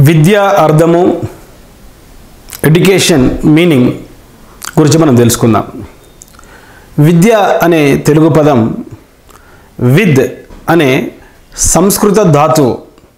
విద్య అర్థము education meaning గురించి మనం తెలుసుకుందాం. విద్య అనే తెలుగు పదం విద్ అనే సంస్కృత ధాతువు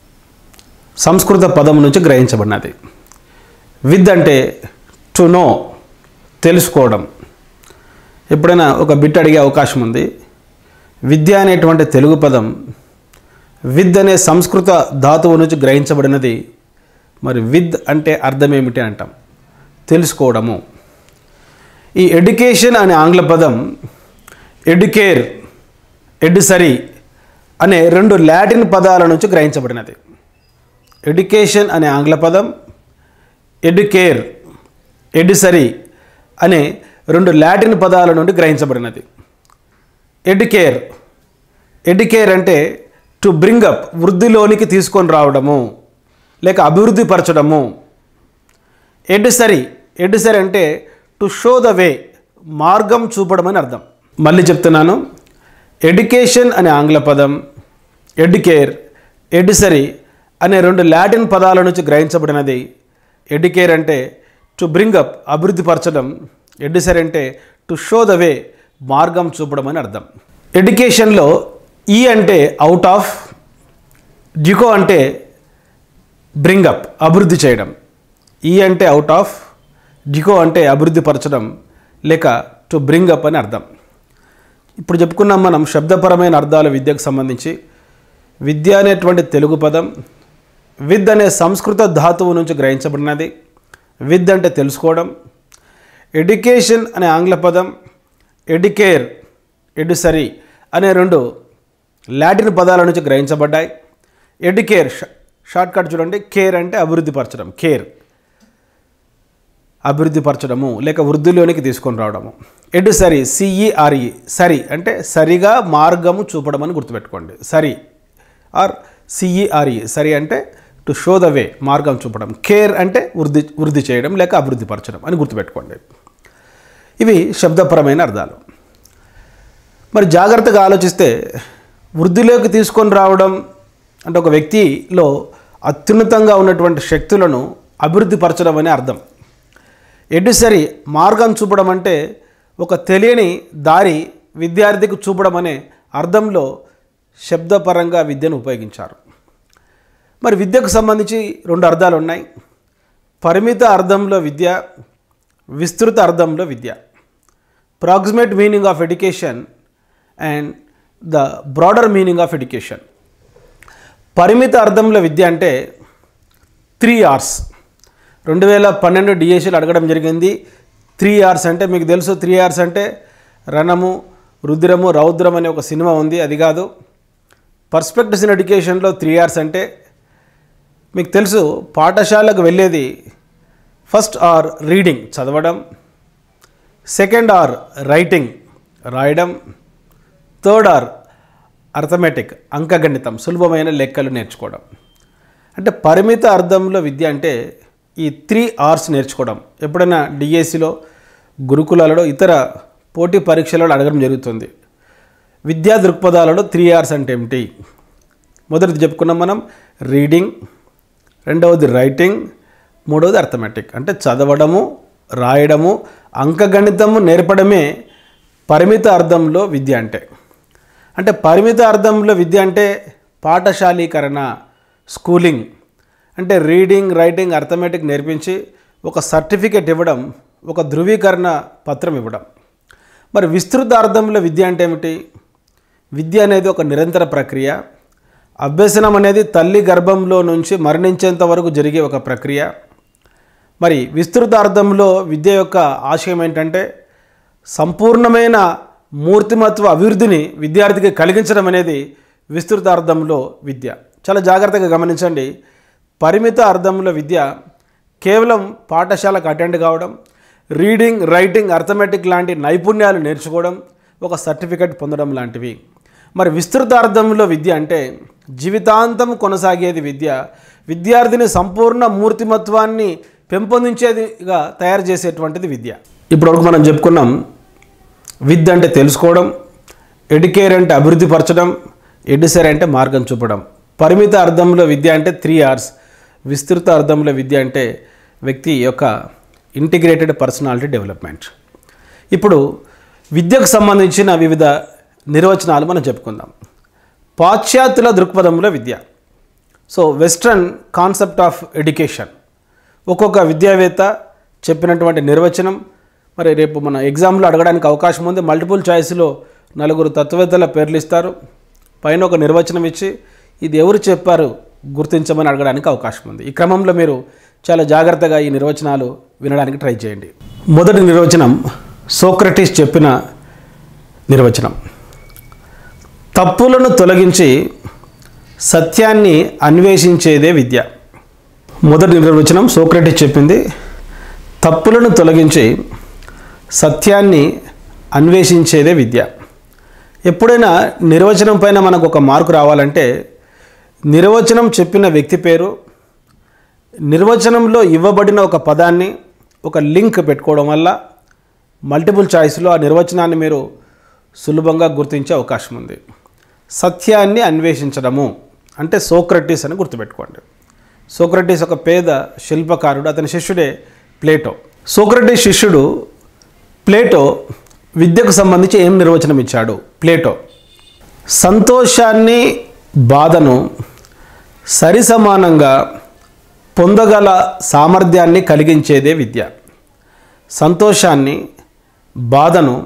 సంస్కృత పదం నుంచి గ్రహించబడినది. విద్ అంటే టు నో, తెలుసుకోవడం. ఎప్పుడైనా ఒక బిట్ అడిగే అవకాశం ఉంది. విద్య అనేటువంటి తెలుగు పదం విద్ అనే సంస్కృత ధాతువు నుంచి గ్రహించబడినది. మరి విద్ అంటే అర్థం ఏమిటి అంటాం, తెలుసుకోవడము. ఈ ఎడ్యుకేషన్ అనే ఆంగ్ల పదం ఎడ్యుకేర్, ఎడ్యుసరీ అనే రెండు లాటిన్ పదాల నుంచి గ్రహించబడినది. ఎడ్యుకేషన్ అనే ఆంగ్ల పదం ఎడ్యుకేర్, ఎడ్యుసరీ అనే రెండు లాటిన్ పదాల నుండి గ్రహించబడినది. ఎడ్యుకేర్, ఎడ్యుకేర్ అంటే టు బ్రింగ్ అప్, వృద్ధిలోనికి తీసుకొని రావడము లేక అభివృద్ధి పరచడము. ఎడ్యుసరీ, ఎడ్యుసరీ అంటే టు షో ద వే, మార్గం చూపడం అని అర్థం. మళ్ళీ చెప్తున్నాను, ఎడ్యుకేషన్ అనే ఆంగ్ల పదం ఎడ్యుకేర్, ఎడ్యుసరీ అనే రెండు లాటిన్ పదాల నుంచి గ్రహించబడినది. ఎడ్యుకేర్ అంటే టు బ్రింగ్ అప్, అభివృద్ధి పరచడం. ఎడ్యుసరీ అంటే టు షో ద వే, మార్గం చూపడం అని అర్థం. ఎడ్యుకేషన్లో ఈ అంటే అవుట్ ఆఫ్, డ్యుకో అంటే బ్రింగ్ అప్, అభివృద్ధి చేయడం. ఈ అంటే అవుట్ ఆఫ్, డ్యుకో అంటే అభివృద్ధి పరచడం లేక టు బ్రింగ్ అప్ అని అర్థం. ఇప్పుడు చెప్పుకున్నాం మనం శబ్దపరమైన అర్థాలు విద్యకు సంబంధించి. విద్య అనేటువంటి తెలుగు పదం విద్ అనే సంస్కృత ధాతువు నుంచి గ్రహించబడినది. విద్ అంటే తెలుసుకోవడం. ఎడ్యుకేషన్ అనే ఆంగ్ల పదం ఎడ్యుకేర్, ఎడ్యుసరీ అనే రెండు లాటిన్ పదాల నుంచి గ్రహించబడ్డాయి. ఎడ్యుకేర్ షార్ట్కట్ చూడండి, కేర్ అంటే అభివృద్ధి పరచడం, కేర్ అభివృద్ధి పరచడము లేక వృద్ధిలోనికి తీసుకొని రావడము. ఎడ్యుసరీ సిఈఆర్ఈ, సరి అంటే సరిగా మార్గము చూపడం అని గుర్తుపెట్టుకోండి. సరి ఆర్ సిఈఆర్ఈ, సరి అంటే టు షో ద వే, మార్గం చూపడం. కేర్ అంటే వృద్ధి చేయడం లేక అభివృద్ధి పరచడం అని గుర్తుపెట్టుకోండి. ఇవి శబ్దపరమైన అర్థాలు. మరి జాగ్రత్తగా ఆలోచిస్తే వృద్ధిలోకి తీసుకొని రావడం అంటే ఒక వ్యక్తిలో అత్యున్నతంగా ఉన్నటువంటి శక్తులను అభివృద్ధి పరచడం అనే అర్థం. ఎడ్యుసరీ మార్గం చూపడం అంటే ఒక తెలియని దారి విద్యార్థికి చూపడం అనే అర్థంలో శబ్దపరంగా విద్యను ఉపయోగించారు. మరి విద్యకు సంబంధించి రెండు అర్థాలు ఉన్నాయి. పరిమిత అర్థంలో విద్య, విస్తృత అర్థంలో విద్య. Proximate meaning of education and the broader meaning of education. పరిమిత అర్థంలో విద్య అంటే 3 hours. 2012 డిఎస్సీలు అడగడం జరిగింది. 3 hours అంటే మీకు తెలుసు, 3 hours అంటే రణము, రుద్రము, రౌద్రం అనే ఒక సినిమా ఉంది, అది కాదు. పర్స్పెక్టివ్స్ ఇన్ ఎడ్యుకేషన్లో 3 hours అంటే మీకు తెలుసు, పాఠశాలకు వెళ్ళేది ఫస్ట్ ఆర్ రీడింగ్, చదవడం. సెకండ్ ఆర్ రైటింగ్, రాయడం. థర్డ్ ఆర్ అర్థమెటిక్, అంకగణితం, సులభమైన లెక్కలు నేర్చుకోవడం. అంటే పరిమిత అర్థంలో విద్య అంటే ఈ 3 hours నేర్చుకోవడం. ఎప్పుడైనా డిఎస్సిలో, గురుకులాలలో, ఇతర పోటీ పరీక్షలలో అడగడం జరుగుతుంది. విద్యా దృక్పథాలలో 3 hours అంటే ఏమిటి? మొదటిది చెప్పుకున్నాం మనం, రీడింగ్. రెండవది రైటింగ్. మూడవది అర్థమెటిక్, అంటే చదవడము, రాయడము, అంకగణితము నేర్పడమే పరిమిత అర్థంలో విద్య అంటే. అంటే పరిమిత అర్థంలో విద్య అంటే పాఠశాలీకరణ, స్కూలింగ్. అంటే రీడింగ్, రైటింగ్, అర్థమెటిక్ నేర్పించి ఒక సర్టిఫికెట్ ఇవ్వడం, ఒక ధృవీకరణ పత్రం ఇవ్వడం. మరి విస్తృత అర్థంలో విద్య అంటే ఏమిటి? విద్య అనేది ఒక నిరంతర ప్రక్రియ. అభ్యసనం అనేది తల్లి గర్భంలో నుంచి మరణించేంత వరకు జరిగే ఒక ప్రక్రియ. మరి విస్తృత అర్థంలో విద్య యొక్క ఆశయం ఏంటంటే సంపూర్ణమైన మూర్తిమత్వ అభివృద్ధిని విద్యార్థికి కలిగించడం అనేది విస్తృత అర్థంలో విద్య. చాలా జాగ్రత్తగా గమనించండి. పరిమిత అర్థంలో విద్య కేవలం పాఠశాలకు అటెండ్ కావడం, రీడింగ్, రైటింగ్, అర్థమెటిక్ లాంటి నైపుణ్యాలు నేర్చుకోవడం, ఒక సర్టిఫికెట్ పొందడం లాంటివి. మరి విస్తృత అర్థంలో విద్య అంటే జీవితాంతం కొనసాగేది విద్య. విద్యార్థిని సంపూర్ణ మూర్తిమత్వాన్ని పెంపొందించేదిగా తయారు చేసేటువంటిది విద్య. ఇప్పటివరకు మనం చెప్పుకున్నాం, విద్య అంటే తెలుసుకోవడం, ఎడ్యుకేర్ అంటే అభివృద్ధి పరచడం, ఎడ్యుసరీ అంటే మార్గం చూపడం. పరిమిత అర్థంలో విద్య అంటే 3 hours, విస్తృత అర్థంలో విద్య అంటే వ్యక్తి యొక్క ఇంటిగ్రేటెడ్ పర్సనాలిటీ డెవలప్మెంట్. ఇప్పుడు విద్యకు సంబంధించిన వివిధ నిర్వచనాలు మనం చెప్పుకుందాం. పాశ్చాత్యుల దృక్పథంలో విద్య. So western concept of education. ఒక్కొక్క విద్యావేత్త చెప్పినటువంటి నిర్వచనం మరి రేపు మన ఎగ్జామ్లో అడగడానికి అవకాశం ఉంది. మల్టిపుల్ చాయిస్లో 4 తత్వవేత్తల పేర్లు ఇస్తారు. పైన ఒక నిర్వచనం ఇచ్చి ఇది ఎవరు చెప్పారు గుర్తించమని అడగడానికి అవకాశం ఉంది. ఈ క్రమంలో మీరు చాలా జాగ్రత్తగా ఈ నిర్వచనాలు వినడానికి ట్రై చేయండి. మొదటి నిర్వచనం సోక్రటీస్ చెప్పిన నిర్వచనం. తప్పులను తొలగించి సత్యాన్ని అన్వేషించేదే విద్య. మొదటి నిర్వచనం సోక్రటీస్ చెప్పింది. తప్పులను తొలగించి సత్యాన్ని అన్వేషించేదే విద్య. ఎప్పుడైనా నిర్వచనం పైన మనకు ఒక మార్కు రావాలంటే నిర్వచనం చెప్పిన వ్యక్తి పేరు, నిర్వచనంలో ఇవ్వబడిన ఒక పదాన్ని ఒక లింక్ పెట్టుకోవడం వల్ల మల్టిపుల్ చాయిస్లో ఆ నిర్వచనాన్ని మీరు సులభంగా గుర్తించే అవకాశం ఉంది. సత్యాన్ని అన్వేషించడము అంటే సోక్రటీస్ అని గుర్తుపెట్టుకోండి. సోక్రటీస్ ఒక పేద శిల్పకారుడు, అతని శిష్యుడే ప్లేటో. సోక్రటీస్ శిష్యుడు ప్లేటో విద్యకు సంబంధించి ఏం నిర్వచనం ఇచ్చాడు? ప్లేటో సంతోషాన్ని బాధను సరిసమానంగా పొందగల సామర్థ్యాన్ని కలిగించేదే విద్య. సంతోషాన్ని బాధను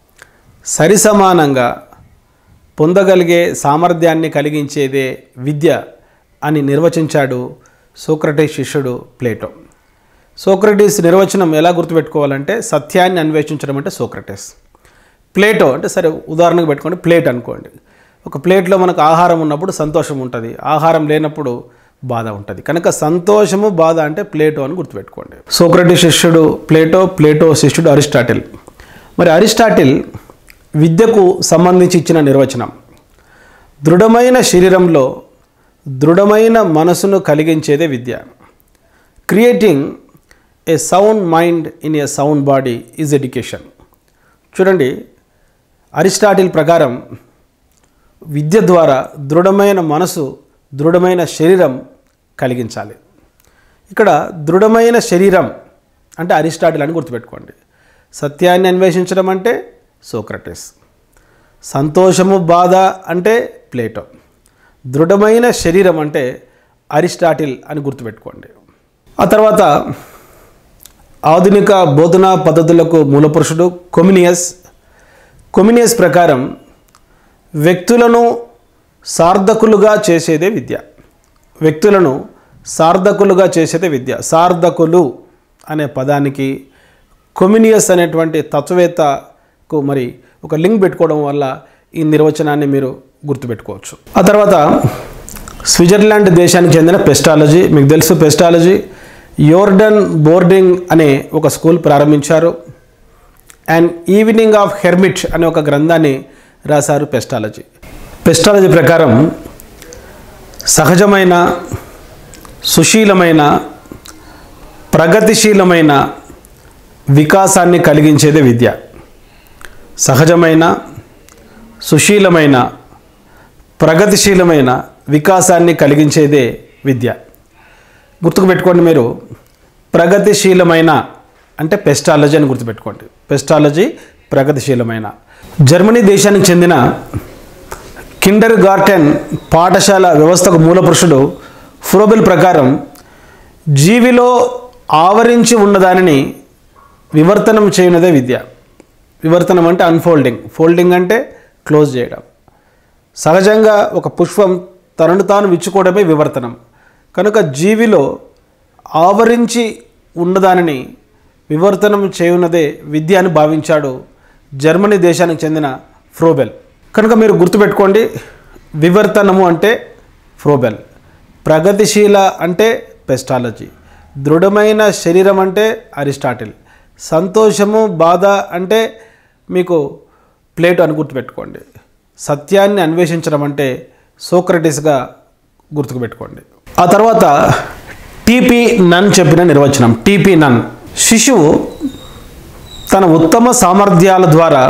సరిసమానంగా పొందగలిగే సామర్థ్యాన్ని కలిగించేదే విద్య అని నిర్వచించాడు సోక్రటీస్ శిష్యుడు ప్లేటో. సోక్రటీస్ నిర్వచనం ఎలా గుర్తుపెట్టుకోవాలంటే సత్యాన్ని అన్వేషించడం అంటే సోక్రటీస్. ప్లేటో అంటే సరే ఉదాహరణకు పెట్టుకోండి, ప్లేట్ అనుకోండి. ఒక ప్లేట్లో మనకు ఆహారం ఉన్నప్పుడు సంతోషం ఉంటుంది, ఆహారం లేనప్పుడు బాధ ఉంటుంది. కనుక సంతోషము బాధ అంటే ప్లేటో అని గుర్తుపెట్టుకోండి. సోక్రటీస్ శిష్యుడు ప్లేటో, ప్లేటో శిష్యుడు అరిస్టాటిల్. మరి అరిస్టాటిల్ విద్యకు సంబంధించి ఇచ్చిన నిర్వచనం దృఢమైన శరీరంలో దృఢమైన మనసును కలిగించేదే విద్య. Creating a sound mind in a sound body is education. చూడండి, అరిస్టాటిల్ ప్రకారం విద్య ద్వారా దృఢమైన మనసు, దృఢమైన శరీరం కలిగించాలి. ఇక్కడ దృఢమైన శరీరం అంటే అరిస్టాటిల్ అని గుర్తుపెట్టుకోండి. సత్యాన్ని అన్వేషించడం అంటే సోక్రటీస్. సంతోషము బాధ అంటే ప్లేటో. దృఢమైన శరీరం అంటే అరిస్టాటిల్ అని గుర్తుపెట్టుకోండి. ఆ తర్వాత ఆధునిక బోధనా పద్ధతులకు మూలపురుషుడు కొమినియస్. కొమినియస్ ప్రకారం వ్యక్తులను సార్థకులుగా చేసేదే విద్య. వ్యక్తులను సార్థకులుగా చేసేదే విద్య. సార్థకులు అనే పదానికి కొమినియస్ అనేటువంటి తత్వవేత్తకు మరి ఒక లింక్ పెట్టుకోవడం వల్ల ఈ నిర్వచనాన్ని మీరు గుర్తుపెట్టుకోవచ్చు. ఆ తర్వాత స్విట్జర్లాండ్ దేశానికి చెందిన పెస్టాలజీ. మీకు తెలుసు పెస్టాలజీ యోర్డన్ బోర్డింగ్ అనే ఒక స్కూల్ ప్రారంభించారు. అండ్ ఈవినింగ్ ఆఫ్ హెర్మిట్ అనే ఒక గ్రంథాన్ని రాశారు పెస్టాలజీ. పెస్టాలజీ ప్రకారం సహజమైన, సుశీలమైన, ప్రగతిశీలమైన వికాసాన్ని కలిగించేదే విద్య. సహజమైన, సుశీలమైన, ప్రగతిశీలమైన వికాసాన్ని కలిగించేదే విద్య. గుర్తుకు పెట్టుకోండి మీరు, ప్రగతిశీలమైన అంటే పెస్టాలజీ అని గుర్తుపెట్టుకోండి. పెస్టాలజీ ప్రగతిశీలమైన. జర్మనీ దేశానికి చెందిన కిండర్ గార్టెన్ పాఠశాల వ్యవస్థకు మూలపురుషుడు ఫ్రోబెల్ ప్రకారం జీవిలో ఆవరించి ఉన్నదానిని వివర్తనం చేయనదే విద్య. వివర్తనం అంటే అన్ఫోల్డింగ్, ఫోల్డింగ్ అంటే క్లోజ్ చేయడం. సహజంగా ఒక పుష్పం తనను తాను విచ్చుకోవడమే వివర్తనం. కనుక జీవిలో ఆవరించి ఉన్నదానిని వివర్తనం చేయున్నదే విద్య అని భావించాడు జర్మనీ దేశానికి చెందిన ఫ్రోబెల్. కనుక మీరు గుర్తుపెట్టుకోండి, వివర్తనము అంటే ఫ్రోబెల్, ప్రగతిశీల అంటే పెస్టాలజీ, దృఢమైన శరీరం అంటే అరిస్టాటిల్, సంతోషము బాధ అంటే మీకు ప్లేటో అని గుర్తుపెట్టుకోండి, సత్యాన్ని అన్వేషించడం అంటే సోక్రటీస్గా గుర్తుకుపెట్టుకోండి. ఆ తర్వాత టీపీ నన్ చెప్పిన నిర్వచనం. టీపీ నన్, శిశువు తన ఉత్తమ సామర్థ్యాల ద్వారా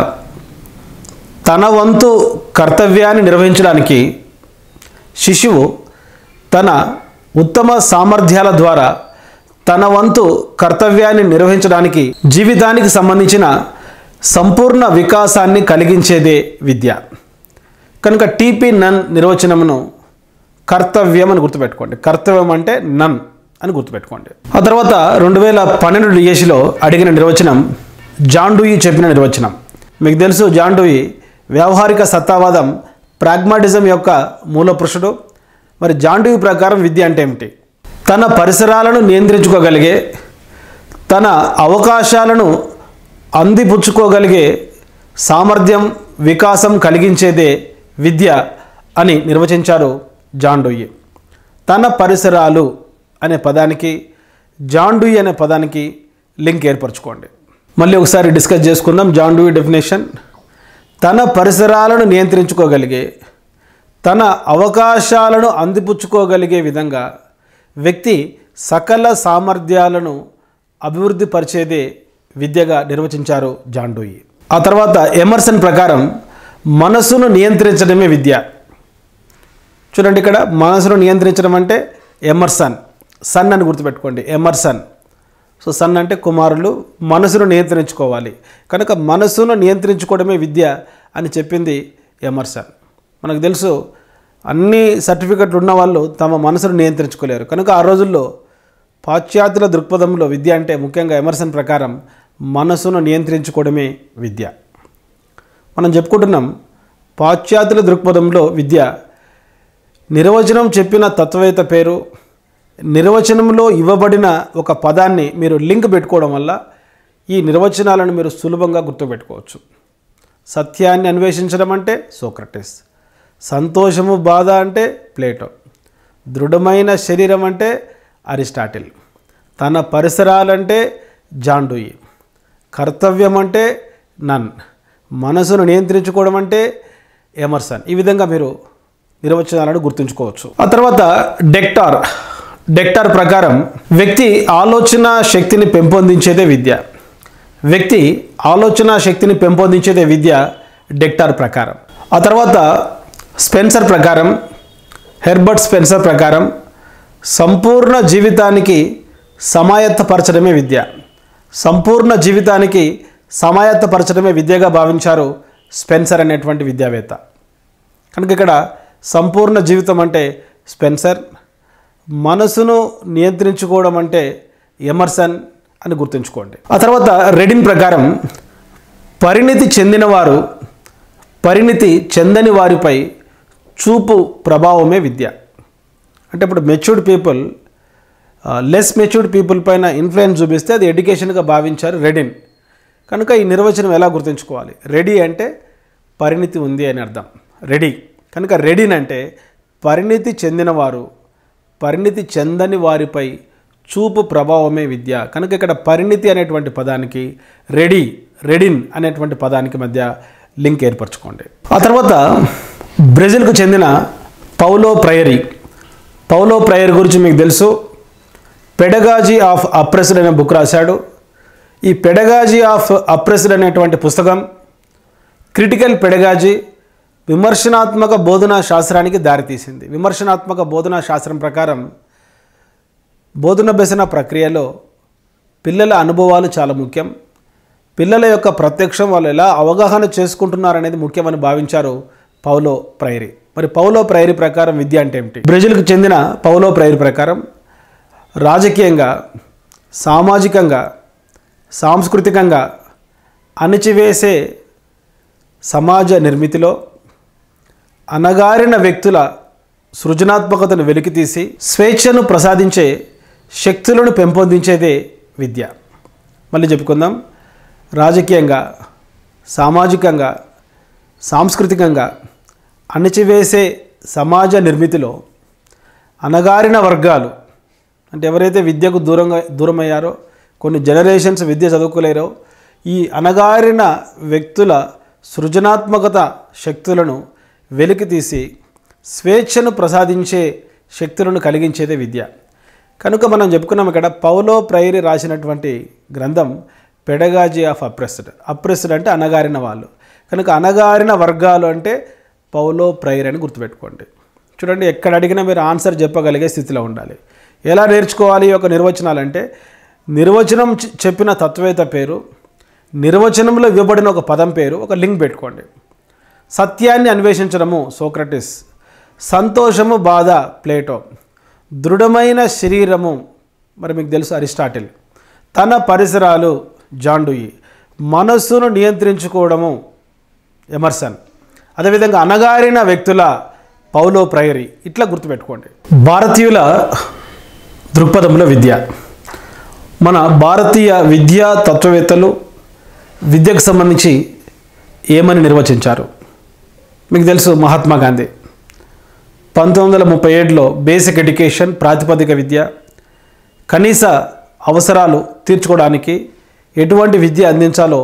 తన వంతు కర్తవ్యాన్ని నిర్వహించడానికి శిశువు తన ఉత్తమ సామర్థ్యాల ద్వారా తన వంతు కర్తవ్యాన్ని నిర్వహించడానికి జీవితానికి సంబంధించిన సంపూర్ణ వికాసాన్ని కలిగించేదే విద్య. కనుక టీపీ నన్ నిర్వచనమును కర్తవ్యం అని గుర్తుపెట్టుకోండి. కర్తవ్యం అంటే నన్ అని గుర్తుపెట్టుకోండి. ఆ తర్వాత 2012 డిఎస్సిలో అడిగిన నిర్వచనం జాన్ డూయి చెప్పిన నిర్వచనం. మీకు తెలుసు జాన్ డూయి వ్యావహారిక సత్తావాదం ప్రాగ్మాటిజం యొక్క మూల పురుషుడు. మరి జాన్ డూయి ప్రకారం విద్య అంటే ఏమిటి? తన పరిసరాలను నియంత్రించుకోగలిగే, తన అవకాశాలను అందిపుచ్చుకోగలిగే సామర్థ్యం, వికాసం కలిగించేదే విద్య అని నిర్వచించారు జాన్ డూయి. తన పరిసరాలు అనే పదానికి జాన్ డూయి అనే పదానికి లింక్ ఏర్పరచుకోండి. మళ్ళీ ఒకసారి డిస్కస్ చేసుకుందాం. జాన్ డూయి డెఫినేషన్: తన పరిసరాలను నియంత్రించుకోగలిగే, తన అవకాశాలను అందిపుచ్చుకోగలిగే విధంగా వ్యక్తి సకల సామర్థ్యాలను అభివృద్ధి పరిచేదే విద్యగా నిర్వచించారు జాన్ డూయి. ఆ తర్వాత ఎమర్సన్ ప్రకారం మనసును నియంత్రించడమే విద్య. చూడండి, ఇక్కడ మనసును నియంత్రించడం అంటే ఎమర్సన్, సన్ అని గుర్తుపెట్టుకోండి. ఎమర్సన్. సో సన్ అంటే కుమారులు, మనసును నియంత్రించుకోవాలి. కనుక మనసును నియంత్రించుకోవడమే విద్య అని చెప్పింది ఎమర్సన్. మనకు తెలుసు అన్ని సర్టిఫికెట్లు ఉన్న వాళ్ళు తమ మనసును నియంత్రించుకోలేరు. కనుక ఆ రోజుల్లో పాశ్చాత్యుల దృక్పథంలో విద్య అంటే ముఖ్యంగా ఎమర్సన్ ప్రకారం మనసును నియంత్రించుకోవడమే విద్య. మనం చెప్పుకుంటున్నాం పాశ్చాత్యుల దృక్పథంలో విద్య నిర్వచనం చెప్పిన తత్వవేత్త పేరు, నిర్వచనంలో ఇవ్వబడిన ఒక పదాన్ని మీరు లింక్ పెట్టుకోవడం వల్ల ఈ నిర్వచనాలను మీరు సులభంగా గుర్తుపెట్టుకోవచ్చు. సత్యాన్ని అన్వేషించడం అంటే సోక్రటీస్, సంతోషము బాధ అంటే ప్లేటో, దృఢమైన శరీరం అంటే అరిస్టాటిల్, తన పరిసరాలంటే జాన్ డూయి, కర్తవ్యం అంటే నన్, మనసును నియంత్రించుకోవడం అంటే ఎమర్సన్. ఈ విధంగా మీరు నిర్వచనాలను గుర్తుంచుకోవచ్చు. ఆ తర్వాత డెక్టార్ ప్రకారం వ్యక్తి ఆలోచన శక్తిని పెంపొందించేదే విద్య. వ్యక్తి ఆలోచన శక్తిని పెంపొందించేదే విద్య డెక్టార్ ప్రకారం. ఆ తర్వాత స్పెన్సర్ ప్రకారం, హెర్బర్ట్ స్పెన్సర్ ప్రకారం సంపూర్ణ జీవితానికి సమాయత్తపరచడమే విద్య. సంపూర్ణ జీవితానికి సమాయత్తపరచడమే విద్యగా భావించారు స్పెన్సర్ అనేటువంటి విద్యావేత్త. కనుక ఇక్కడ సంపూర్ణ జీవితం అంటే స్పెన్సర్, మనసును నియంత్రించుకోవడం అంటే ఎమర్సన్ అని గుర్తుంచుకోండి. ఆ తర్వాత రెడిన్ ప్రకారం పరిణితి చెందినవారు పరిణితి చెందని వారిపై చూపు ప్రభావమే విద్య. అంటే ఇప్పుడు matured people less matured people పైన ఇన్ఫ్లుయెన్స్ చూపిస్తే అది ఎడ్యుకేషన్గా భావించారు రెడిన్. కనుక ఈ నిర్వచనం ఎలా గుర్తుంచుకోవాలి? రెడీ అంటే పరిణితి ఉంది అని అర్థం, రెడీ. కనుక రెడిన్ అంటే పరిణితి చెందినవారు పరిణితి చెందని వారిపై చూపు ప్రభావమే విద్య. కనుక ఇక్కడ పరిణితి అనేటువంటి పదానికి రెడిన్ అనేటువంటి పదానికి మధ్య లింక్ ఏర్పరచుకోండి. ఆ తర్వాత బ్రెజిల్కు చెందిన పౌలో ప్రైరీ గురించి మీకు తెలుసు. పెడగాజీ ఆఫ్ అప్రెస్డ్ అనే బుక్ రాశాడు. ఈ పెడగాజీ ఆఫ్ అప్రెస్డ్ అనేటువంటి పుస్తకం క్రిటికల్ పెడగాజీ, విమర్శనాత్మక బోధనా శాస్త్రానికి దారితీసింది. విమర్శనాత్మక బోధనా శాస్త్రం ప్రకారం బోధన బెసన ప్రక్రియలో పిల్లల అనుభవాలు చాలా ముఖ్యం. పిల్లల యొక్క ప్రత్యక్షం వాళ్ళు ఎలా అవగాహన చేసుకుంటున్నారనేది ముఖ్యమని భావించారు పౌలో ప్రైరీ. మరి పౌలో ప్రైరీ ప్రకారం విద్య అంటే ఏమిటి? బ్రెజిల్కు చెందిన పౌలో ప్రైరీ ప్రకారం రాజకీయంగా, సామాజికంగా, సాంస్కృతికంగా అణిచివేసే సమాజ నిర్మితిలో అణగారిన వ్యక్తుల సృజనాత్మకతను వెలికితీసి స్వేచ్ఛను ప్రసాదించే శక్తులను పెంపొందించేదే విద్య. మళ్ళీ చెప్పుకుందాం. రాజకీయంగా, సామాజికంగా, సాంస్కృతికంగా అణిచివేసే సమాజ నిర్మితిలో అణగారిన వర్గాలు అంటే ఎవరైతే విద్యకు దూరమయ్యారో, కొన్ని జనరేషన్స్ విద్య చదువుకోలేరో, ఈ అణగారిన వ్యక్తుల సృజనాత్మకత శక్తులను వెలికితీసి స్వేచ్ఛను ప్రసాదించే శక్తులను కలిగించేదే విద్య. కనుక మనం చెప్పుకున్నాం ఇక్కడ పౌలో ప్రైరీ రాసినటువంటి గ్రంథం పెడగాజీ ఆఫ్ అప్రెస్డ్ అంటే అణగారిన వాళ్ళు. కనుక అణగారిన వర్గాలు అంటే పౌలో ప్రైరీ అని గుర్తుపెట్టుకోండి. చూడండి, ఎక్కడ అడిగినా మీరు ఆన్సర్ చెప్పగలిగే స్థితిలో ఉండాలి. ఎలా నేర్చుకోవాలి ఒక నిర్వచనాలు అంటే, నిర్వచనం చెప్పిన తత్వవేత్త పేరు, నిర్వచనంలో ఇవ్వబడిన ఒక పదం పేరు, ఒక లింక్ పెట్టుకోండి. సత్యాన్ని అన్వేషించడము సోక్రటిస్, సంతోషము బాధ ప్లేటో, దృఢమైన శరీరము మరి మీకు తెలుసు అరిస్టాటిల్, తన పరిసరాలు జాన్ డూయి, మనస్సును నియంత్రించుకోవడము ఎమర్సన్, అదేవిధంగా అణగారిన వ్యక్తుల పౌలో ఫ్రైరీ. ఇట్లా గుర్తుపెట్టుకోండి. భారతీయుల దృక్పథంలో విద్య. మన భారతీయ విద్యా తత్వవేత్తలు విద్యకు సంబంధించి ఏమని నిర్వచించారు? మీకు తెలుసు మహాత్మా గాంధీ 1937లో బేసిక్ ఎడ్యుకేషన్, ప్రాతిపదిక విద్య, కనీస అవసరాలు తీర్చుకోవడానికి ఎటువంటి విద్య అందించాలో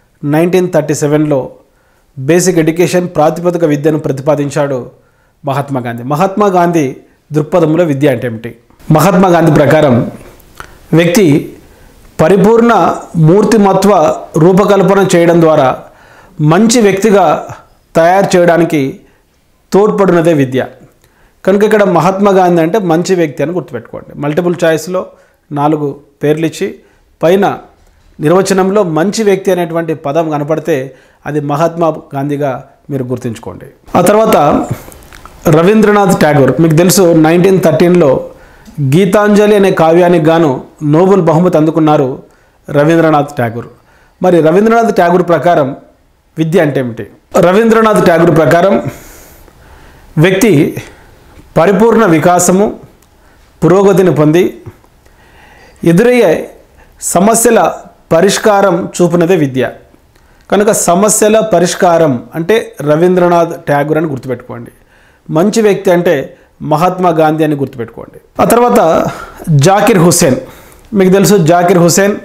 1937లో బేసిక్ ఎడ్యుకేషన్, ప్రాతిపదిక విద్యను ప్రతిపాదించాడు మహాత్మా గాంధీ. మహాత్మా గాంధీ దృక్పథంలో విద్య అంటే ఏమిటి? మహాత్మా గాంధీ ప్రకారం వ్యక్తి పరిపూర్ణ మూర్తిమత్వ రూపకల్పన చేయడం ద్వారా మంచి వ్యక్తిగా తయారు చేయడానికి తోడ్పడినదే విద్య. కనుక ఇక్కడ మహాత్మా గాంధీ అంటే మంచి వ్యక్తి అని గుర్తుపెట్టుకోండి. మల్టిపుల్ చాయిస్లో 4 పేర్లు ఇచ్చి పైన నిర్వచనంలో మంచి వ్యక్తి అనేటువంటి పదం కనపడితే అది మహాత్మా గాంధీగా మీరు గుర్తుంచుకోండి. ఆ తర్వాత రవీంద్రనాథ్ ఠాగూర్. మీకు తెలుసు 1913లో గీతాంజలి అనే కావ్యానికి గాను నోబెల్ బహుమతి అందుకున్నారు రవీంద్రనాథ్ ఠాగూర్. మరి రవీంద్రనాథ్ ఠాగూర్ ప్రకారం విద్య అంటే ఏమిటి? రవీంద్రనాథ్ ఠాగూర్ ప్రకారం వ్యక్తి పరిపూర్ణ వికాసము, పురోగతిని పొంది ఎదురయ్యే సమస్యల పరిష్కారం చూపినదే విద్య. కనుక సమస్యల పరిష్కారం అంటే రవీంద్రనాథ్ ఠాగూర్ అని గుర్తుపెట్టుకోండి. మంచి వ్యక్తి అంటే మహాత్మా గాంధీ అని గుర్తుపెట్టుకోండి. ఆ తర్వాత జాకిర్ హుస్సేన్. మీకు తెలుసు జాకిర్ హుస్సేన్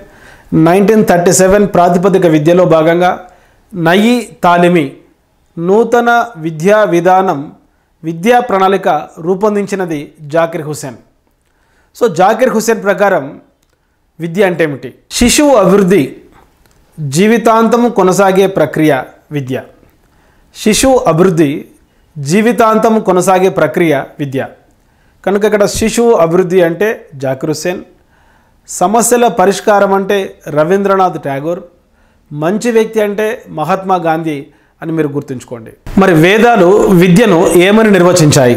1937 ప్రాతిపదిక విద్యలో భాగంగా నయీ తాలిమి, నూతన విద్యా విధానం, విద్యా ప్రణాళిక రూపొందించినది జాకిర్ హుస్సేన్. సో జాకిర్ హుస్సేన్ ప్రకారం విద్య అంటే ఏమిటి? శిశువు అభివృద్ధి జీవితాంతము కొనసాగే ప్రక్రియ విద్య. శిశువు అభివృద్ధి జీవితాంతము కొనసాగే ప్రక్రియ విద్య. కనుక ఇక్కడ శిశువు అభివృద్ధి అంటే జాకిర్ హుస్సేన్, సమస్యల పరిష్కారం అంటే రవీంద్రనాథ్ ఠాగూర్, మంచి వ్యక్తి అంటే మహాత్మా గాంధీ అని మీరు గుర్తుంచుకోండి. మరి వేదాలు విద్యను ఏమని నిర్వచించాయి?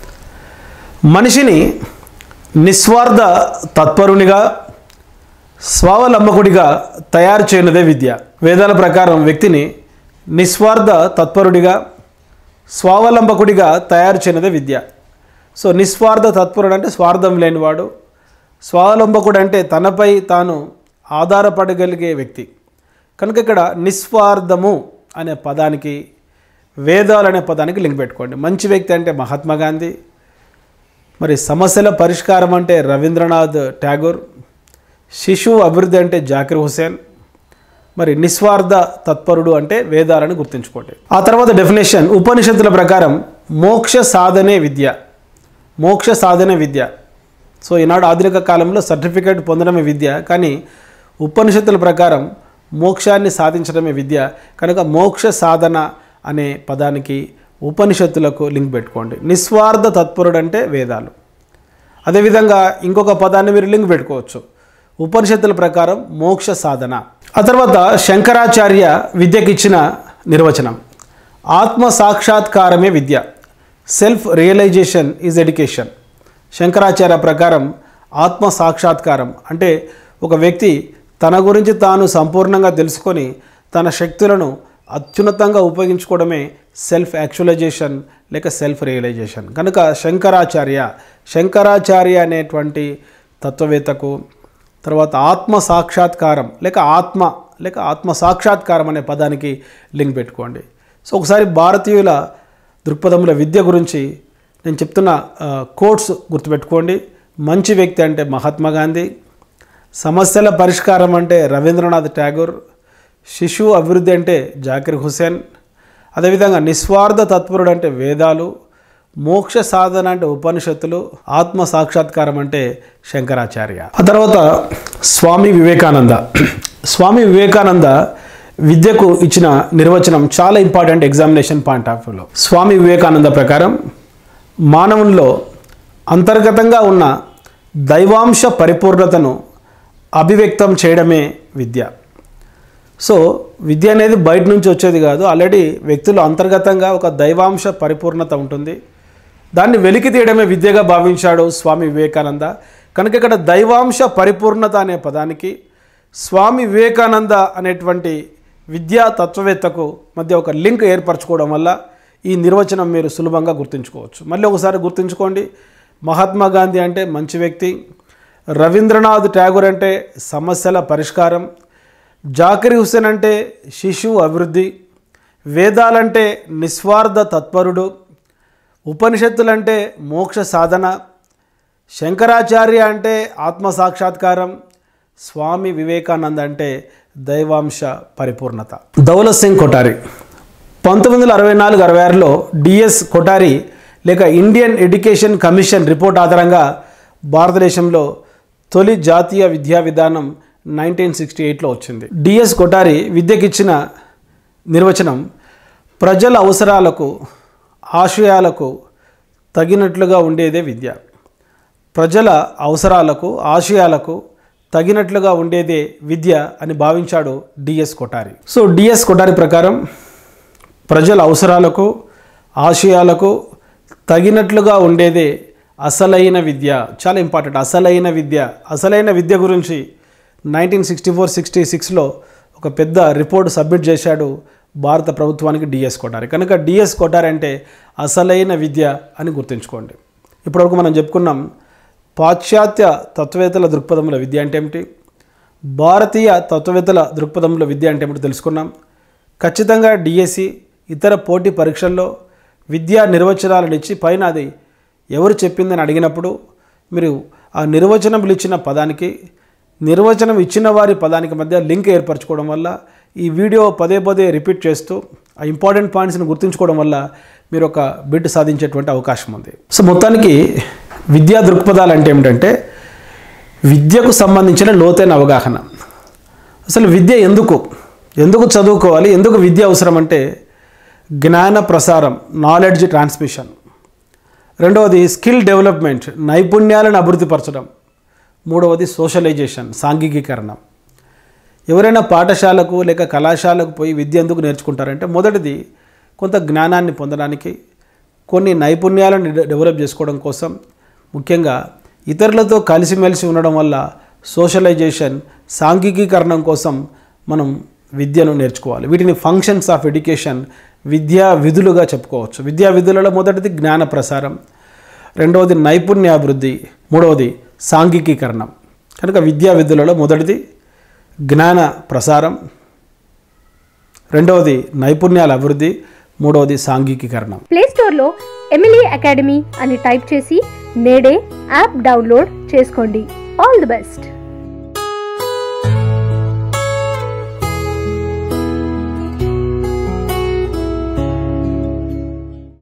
మనిషిని నిస్వార్థ తత్పరునిగా, స్వావలంబకుడిగా తయారు చేయనిదే విద్య. వేదాల ప్రకారం వ్యక్తిని నిస్వార్థ తత్పరుడిగా, స్వావలంబకుడిగా తయారు చేయనిదే విద్య. సో నిస్వార్థ తత్పరుడు అంటే స్వార్థం లేనివాడు, స్వావలంబకుడు అంటే తనపై తాను ఆధారపడగలిగే వ్యక్తి. కనుక ఇక్కడ నిస్వార్థము అనే పదానికి, వేదాలు అనే పదానికి లింక్ పెట్టుకోండి. మంచి వ్యక్తి అంటే మహాత్మా గాంధీ, మరి సమస్యల పరిష్కారం అంటే రవీంద్రనాథ్ ఠాగూర్, శిశువు అభివృద్ధి అంటే జాకిర్ హుస్సేన్, మరి నిస్వార్థ తత్పరుడు అంటే వేదాలని గుర్తుంచుకోండి. ఆ తర్వాత డెఫినేషన్ ఉపనిషత్తుల ప్రకారం మోక్ష సాధనే విద్య. మోక్ష సాధనే విద్య. సో ఈనాడు ఆధునిక కాలంలో సర్టిఫికేట్ పొందడమే విద్య, కానీ ఉపనిషత్తుల ప్రకారం మోక్షాన్ని సాధించడమే విద్య. కనుక మోక్ష సాధన అనే పదానికి ఉపనిషత్తులకు లింక్ పెట్టుకోండి. నిస్వార్థ తత్పరుడు అంటే వేదాలు. అదేవిధంగా ఇంకొక పదాన్ని మీరు లింక్ పెట్టుకోవచ్చు, ఉపనిషత్తుల ప్రకారం మోక్ష సాధన. ఆ తర్వాత శంకరాచార్య విద్యకి ఇచ్చిన నిర్వచనం ఆత్మ సాక్షాత్కారమే విద్య. Self realization is education. Shankaracharya ప్రకారం ఆత్మ సాక్షాత్కారం అంటే ఒక వ్యక్తి తన గురించి తాను సంపూర్ణంగా తెలుసుకొని తన శక్తులను అత్యున్నతంగా ఉపయోగించుకోవడమే సెల్ఫ్ యాక్చువలైజేషన్ లేక సెల్ఫ్ రియలైజేషన్. కనుక శంకరాచార్య అనేటువంటి తత్వవేత్తకు తర్వాత ఆత్మ సాక్షాత్కారం లేక ఆత్మ సాక్షాత్కారం అనే పదానికి లింక్ పెట్టుకోండి. సో ఒకసారి భారతీయుల దృక్పథంలో విద్య గురించి నేను చెప్తున్న కోట్స్ గుర్తుపెట్టుకోండి. మంచి వ్యక్తి అంటే మహాత్మా గాంధీ, సమస్యల పరిష్కారం అంటే రవీంద్రనాథ్ ఠాగూర్, శిశువు అభివృద్ధి అంటే జాకిర్ హుస్సేన్, అదేవిధంగా నిస్వార్థ తత్పరుడు అంటే వేదాలు, మోక్ష సాధన అంటే ఉపనిషత్తులు, ఆత్మ సాక్షాత్కారం అంటే శంకరాచార్య. ఆ తర్వాత స్వామి వివేకానంద విద్యకు ఇచ్చిన నిర్వచనం చాలా ఇంపార్టెంట్ ఎగ్జామినేషన్ పాయింట్ ఆఫ్ వ్యూలో. స్వామి వివేకానంద ప్రకారం మానవుల్లో అంతర్గతంగా ఉన్న దైవాంశ పరిపూర్ణతను అభివ్యక్తం చేయడమే విద్య. సో విద్య అనేది బయట నుంచి వచ్చేది కాదు, ఆల్రెడీ వ్యక్తులు అంతర్గతంగా ఒక దైవాంశ పరిపూర్ణత ఉంటుంది, దాన్ని వెలికి తీయడమే విద్యగా భావించాడు స్వామి వివేకానంద. కనుక ఇక్కడ దైవాంశ పరిపూర్ణత అనే పదానికి స్వామి వివేకానంద అనేటువంటి విద్యా తత్వవేత్తకు మధ్య ఒక లింక్ ఏర్పరచుకోవడం వల్ల ఈ నిర్వచనం మీరు సులభంగా గుర్తుంచుకోవచ్చు. మళ్ళీ ఒకసారి గుర్తుంచుకోండి, మహాత్మా గాంధీ అంటే మంచి వ్యక్తి, రవీంద్రనాథ్ ఠాగూర్ అంటే సమస్యల పరిష్కారం, జాకిర్ హుస్సేన్ అంటే శిశువు అభివృద్ధి, వేదాలంటే నిస్వార్థ తత్పరుడు, ఉపనిషత్తులంటే మోక్ష సాధన, శంకరాచార్య అంటే ఆత్మసాక్షాత్కారం, స్వామి వివేకానంద అంటే దైవాంశ పరిపూర్ణత. దౌలత్ సింగ్ కొఠారి 1964-66లో డిఎస్ కొఠారి లేక ఇండియన్ ఎడ్యుకేషన్ కమిషన్ రిపోర్ట్ ఆధారంగా భారతదేశంలో తొలి జాతీయ విద్యా విధానం 1968లో వచ్చింది. డిఎస్ కొఠారి విద్యకిచ్చిన నిర్వచనం ప్రజల అవసరాలకు ఆశయాలకు తగినట్లుగా ఉండేదే విద్య. ప్రజల అవసరాలకు ఆశయాలకు తగినట్లుగా ఉండేదే విద్య అని భావించాడు DS Kothari. So DS Kothari ప్రకారం ప్రజల అవసరాలకు ఆశయాలకు తగినట్లుగా ఉండేదే అసలైన విద్య. చాలా ఇంపార్టెంట్, అసలైన విద్య గురించి 1964-66లో ఒక పెద్ద రిపోర్ట్ సబ్మిట్ చేశాడు భారత ప్రభుత్వానికి డిఎస్ కొఠారి. కనుక డిఎస్ కొఠారి అంటే అసలైన విద్య అని గుర్తుంచుకోండి. ఇప్పటివరకు మనం చెప్పుకున్నాం పాశ్చాత్య తత్వవేత్తల దృక్పథంలో విద్య అంటే ఏమిటి, భారతీయ తత్వవేత్తల దృక్పథంలో విద్య అంటే ఏమిటి తెలుసుకున్నాం. ఖచ్చితంగా డిఎస్సి ఇతర పోటీ పరీక్షల్లో విద్యా నిర్వచనాలను ఇచ్చి పైన అది ఎవరు చెప్పిందని అడిగినప్పుడు మీరు ఆ నిర్వచనములు ఇచ్చిన పదానికి నిర్వచనం ఇచ్చిన వారి పదానికి మధ్య లింక్ ఏర్పరచుకోవడం వల్ల ఈ వీడియో పదే పదే రిపీట్ చేస్తూ ఆ ఇంపార్టెంట్ పాయింట్స్ని గుర్తుంచుకోవడం వల్ల మీరు ఒక బిట్ సాధించేటువంటి అవకాశం ఉంది. సో మొత్తానికి విద్యా దృక్పథాలు అంటే ఏమిటంటే విద్యకు సంబంధించిన లోతైన అవగాహన. అసలు విద్య ఎందుకు చదువుకోవాలి, ఎందుకు విద్య అవసరం అంటే జ్ఞాన ప్రసారం, నాలెడ్జ్ ట్రాన్స్మిషన్. రెండవది స్కిల్ డెవలప్మెంట్, నైపుణ్యాలను అభివృద్ధిపరచడం. మూడవది సోషలైజేషన్, సాంఘికీకరణ. ఎవరైనా పాఠశాలకు లేక కళాశాలకు పోయి విద్య ఎందుకు నేర్చుకుంటారంటే మొదటిది కొంత జ్ఞానాన్ని పొందడానికి, కొన్ని నైపుణ్యాలను డెవలప్ చేసుకోవడం కోసం, ముఖ్యంగా ఇతరులతో కలిసిమెలిసి ఉండడం వల్ల సోషలైజేషన్, సాంఘికీకరణం కోసం మనం విద్యను నేర్చుకోవాలి. వీటిని ఫంక్షన్స్ ఆఫ్ ఎడ్యుకేషన్, విద్యా విధులుగా చెప్పుకోవచ్చు. విద్యా విధులలో మొదటిది జ్ఞాన ప్రసారం, రెండవది నైపుణ్యాభివృద్ధి, మూడవది సాంఘికీకరణం. కనుక విద్యా విధులలో మొదటిది జ్ఞాన ప్రసారం, రెండవది నైపుణ్యాల అభివృద్ధి, మూడవది సాంఘికీకరణం. ప్లే స్టోర్లో ఎమిలీ అకాడమీ అని టైప్ చేసి నేడే యాప్ డౌన్లోడ్ చేసుకోండి. All the best.